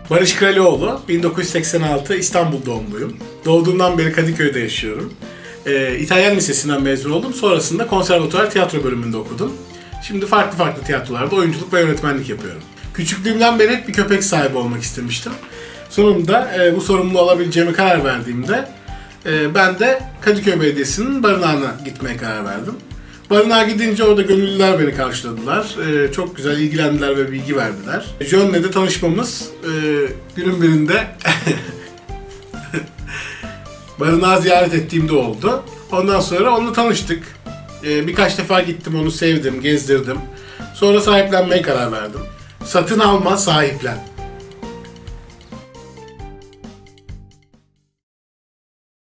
Barış Kralioğlu, 1986 İstanbul doğumluyum. Doğduğumdan beri Kadıköy'de yaşıyorum. İtalyan Lisesi'nden mezun oldum. Sonrasında konservatuvar tiyatro bölümünde okudum. Şimdi farklı tiyatrolarda oyunculuk ve yönetmenlik yapıyorum. Küçüklüğümden beri hep bir köpek sahibi olmak istemiştim. Sonunda bu sorumluluğu alabileceğime karar verdiğimde ben de Kadıköy Belediyesi'nin barınağına gitmeye karar verdim. Barınağa gidince orada gönüllüler beni karşıladılar. Çok güzel ilgilendiler ve bilgi verdiler. John'le de tanışmamız günün birinde barınağı ziyaret ettiğimde oldu. Ondan sonra onunla tanıştık. Birkaç defa gittim, onu sevdim, gezdirdim. Sonra sahiplenmeye karar verdim. Satın alma, sahiplen.